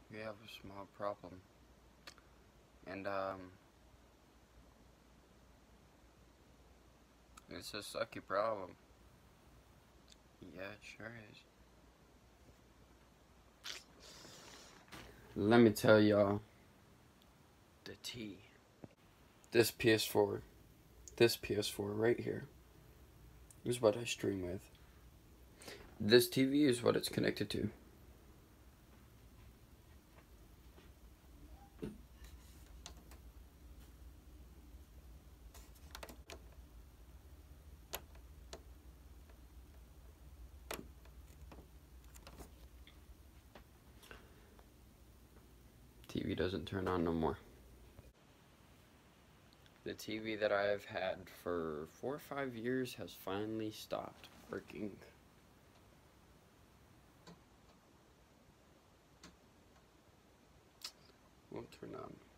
we have a small problem. And, it's a sucky problem. Yeah, it sure is. Let me tell y'all. The tea. This PS4 right here is what I stream with. This TV is what it's connected to. TV doesn't turn on no more. The TV that I've had for 4 or 5 years has finally stopped working. Won't turn on.